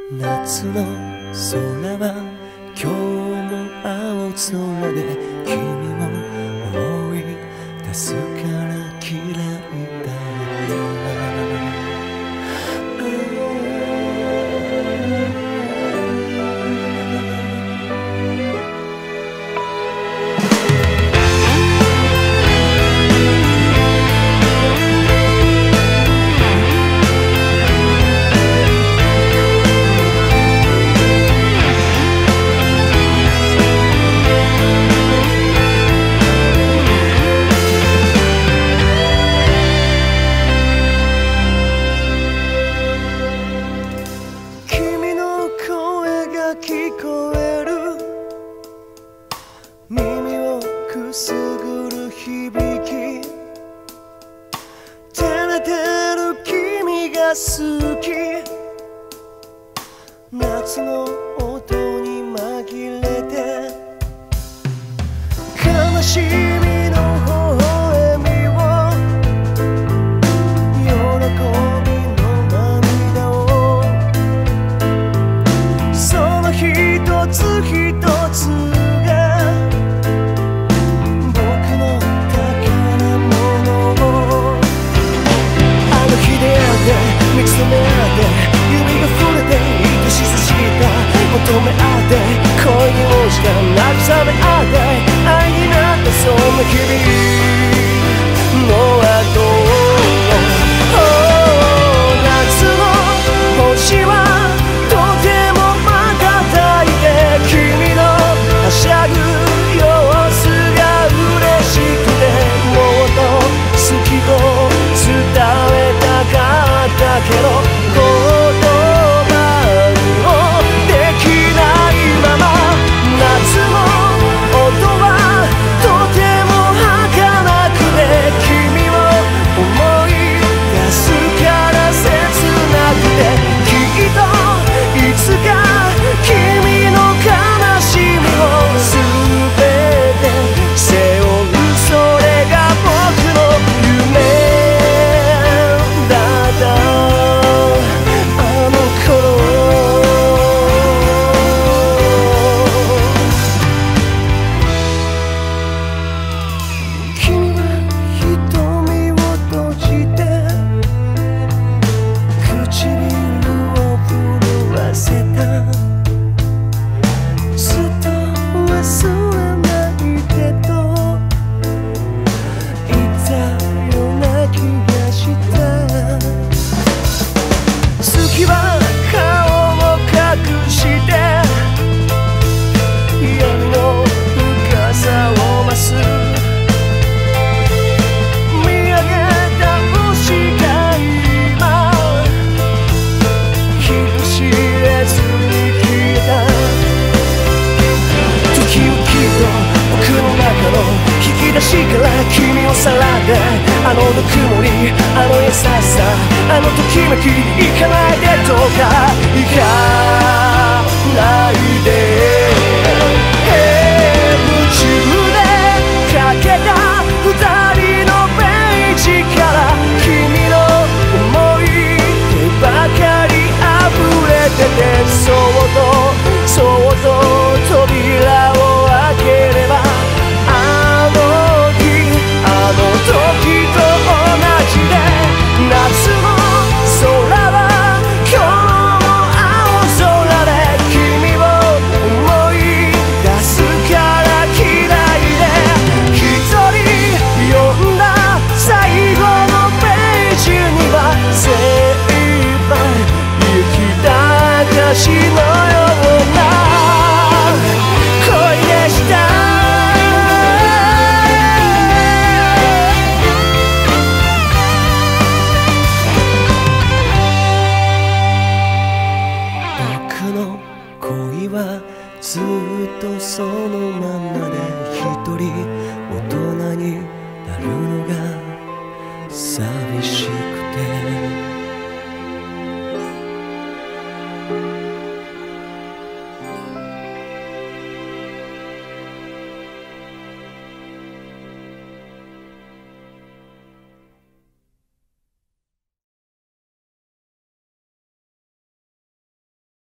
夏の空は今日も青空で君を思い出すから嫌いだ聞こえる耳をくすぐる響き照れてる君が好き夏の音に紛れて悲しみの微笑みを喜びの涙を一つ一つが僕の宝物をあの日出会って見つめ合って指が触れて愛しさした求め合って恋に応じた慰め合って愛になったそんな日々の後夏の星ははしゃぐ様子が嬉しくてもっと好きと伝えたかったけど言葉をできないまま夏の音はとても儚くて君を思い出すから切なくてきっといつか君の悲しみすべて背負うそれが僕の夢だったあの頃君は瞳を閉じて唇を震わせた忘れないけどいたような気がした月は顔を隠して闇の深さを増す見上げた星が今人知れずに消えた僕の中の引き出しから君をさらってあのぬくもりあの優しさあのときめき行かないでどうか行かないで夢中でかけた二人のページから君の思い出ばかり溢れててそっと扉を開ければあの日あの時と同じで夏の空は今日も青空で君を思い出すから嫌いで一人読んだ最後のページには精一杯生きた証のようなずっとそのままで一人大人になるのが寂しくて